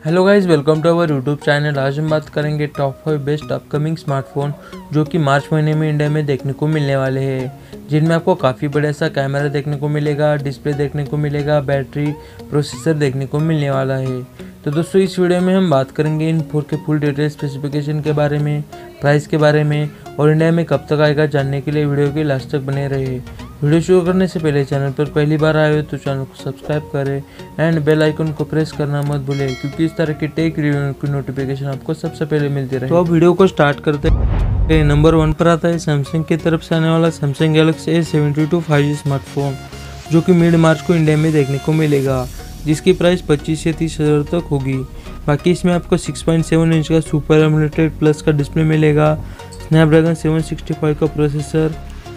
Hello guys, welcome to our YouTube channel. आज हम बात करेंगे टॉप 5 बेस्ट अपकमिंग स्मार्टफोन जो कि मार्च महीने में इंडिया में देखने को मिलने वाले हैं, जिनमें आपको काफ़ी बड़ा सा कैमरा देखने को मिलेगा, डिस्प्ले देखने को मिलेगा, बैटरी, प्रोसेसर देखने को मिलने वाला है। तो दोस्तों, इस वीडियो में हम बात करेंगे इन फोन के फुल डिटेल स्पेसिफिकेशन के बारे में, प्राइस के बारे में और इंडिया में कब तक आएगा जानने के लिए वीडियो के लास्ट तक बने रहे। वीडियो शुरू करने से पहले चैनल पर पहली बार आए हो तो चैनल को सब्सक्राइब करें एंड बेल आइकन को प्रेस करना मत भूलें, क्योंकि इस तरह की टेक रिव्यू की नोटिफिकेशन आपको सबसे पहले मिलती रहे। तो अब वीडियो को स्टार्ट करते हैं। नंबर 1 पर आता है सैमसंग की तरफ से आने वाला Samsung Galaxy A72 5G smartphone, जो कि मिड मार्च को इंडिया में देखने को मिलेगा, जिसकी प्राइस 25 से 30 हज़ार तक होगी। बाकी इसमें आपको 6.7 इंच का सुपर एमुलेटेड प्लस का डिस्प्ले मिलेगा, स्नैपड्रैगन 765 का प्रोसेसर,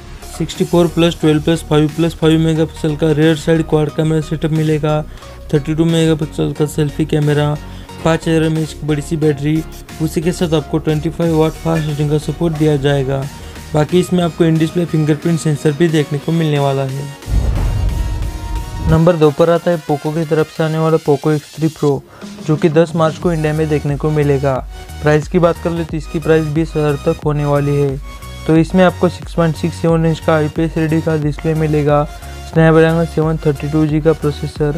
64+12+5+5 मेगापिक्सल का rear side quad camera setup मिलेगा, 32 मेगापिक्सल का सेल्फी कैमरा, 5000 mAh की बड़ी सी बैटरी, उसी के साथ आपको 25 वाट फास्ट चार्जिंग का सपोर्ट दिया जाएगा। बाकी इसमें आपको इन डिस्प्ले फिंगरप्रिंट सेंसर भी देखने को मिलने वाला है। नंबर 2 पर आता है पोको की तरफ से आने वाला पोको X3 Pro, जो कि 10 मार्च को इंडिया में देखने को मिलेगा। प्राइस की बात कर ले तो इसकी प्राइस 20,000 तक होने वाली है। तो इसमें आपको 6.67 इंच का IPS रेडी का डिस्प्ले मिलेगा, स्नैपड्रैगन 732G का प्रोसेसर,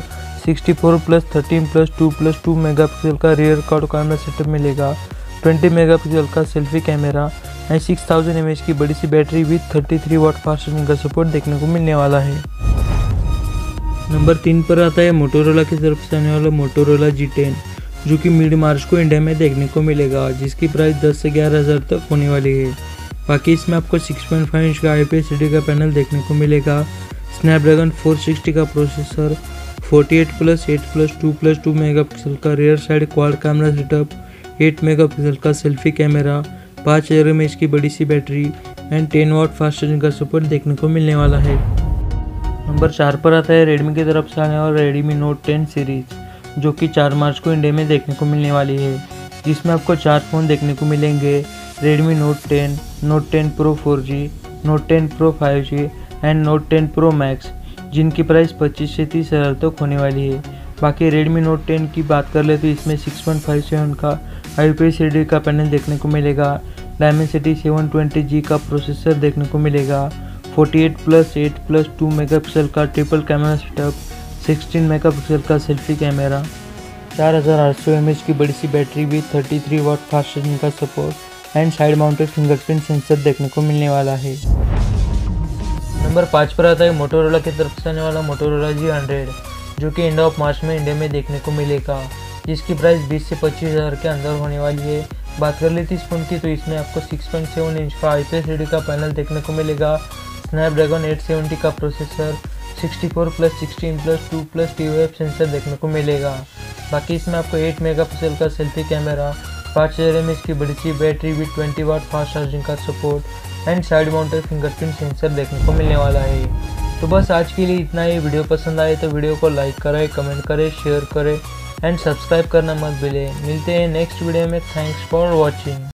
64+13+2+2 मेगापिक्सल का रियर क्वाड कैमरा सेटअप मिलेगा, 20 मेगापिक्सल का सेल्फी कैमरा एंड 6000 mAh की बड़ी सी battery with 33 watt fast charging का सपोर्ट देखने को मिलने वाला है। नंबर 3 पर आता है मोटोरोला की तरफ से आने वाला मोटोरोला G10, जो कि मिड मार्च को इंडिया में देखने को मिलेगा, जिसकी प्राइस 10 से 11 हज़ार तक होने वाली है। बाकी इसमें आपको 6.5 इंच का IPS रेडी का पैनल देखने को मिलेगा, स्नैपड्रैगन 460 का प्रोसेसर, 48+8+2+2 मेगापिक्सल का rear side quad camera setup, 8 megapixel का सेल्फी कैमरा, 5000 mAh की बड़ी सी battery and 10 watt fast charging का सपोर्ट देखने को मिलने वाला है। नंबर 4 पर आता है रेडमी की तरफ से आने वाला रेडमी नोट 10 सीरीज, जो कि 4 मार्च को इंडिया में देखने को मिलने वाली है, जिसमें आपको 4 फ़ोन देखने को मिलेंगे, Redmi Note 10, Note 10 Pro 4G, Note 10 Pro 5G and Note 10 Pro Max, जिनकी प्राइस 25 से 30 हज़ार तक होने वाली है। बाकी रेडमी नोट 10 की बात कर ले तो इसमें 6.57 का IPS रेडी का पैनल देखने को मिलेगा, Dimensity 720G का प्रोसेसर देखने को मिलेगा, 48+8+2 मेगापिक्सल का ट्रिपल कैमरा सेटअप, 16 मेगापिक्सल का सेल्फी कैमरा, 4800 mAh की बड़ी सी battery with 33 watt fast charging का support and side mounted fingerprint sensor देखने को मिलने वाला है। नंबर 5 पर आता है मोटोरोला की तरफ से आने वाला मोटोरोला G100, जो कि एंड ऑफ मार्च में इंडिया में देखने को मिलेगा, जिसकी प्राइस 20 से 25 हज़ार के अंदर होने वाली है। बात कर लेते इस फ़ोन की तो इसमें आपको 6.7 इंच का IPS रेडी का पैनल देखने को मिलेगा, स्नैपड्रैगन 870 का प्रोसेसर, 64+16+2+TOF सेंसर देखने को मिलेगा। बाकी इसमें आपको 8 मेगापिक्सल का सेल्फी कैमरा, 5000 mAh की बड़ी सी battery with 20 watt fast charging का support and side mounted fingerprint sensor देखने को मिलने वाला है। तो बस आज के लिए इतना ही। वीडियो पसंद आए तो वीडियो को लाइक करें, कमेंट करें, शेयर करें एंड सब्सक्राइब करना मत भूलें। मिलते हैं नेक्स्ट वीडियो में। Thanks for watching.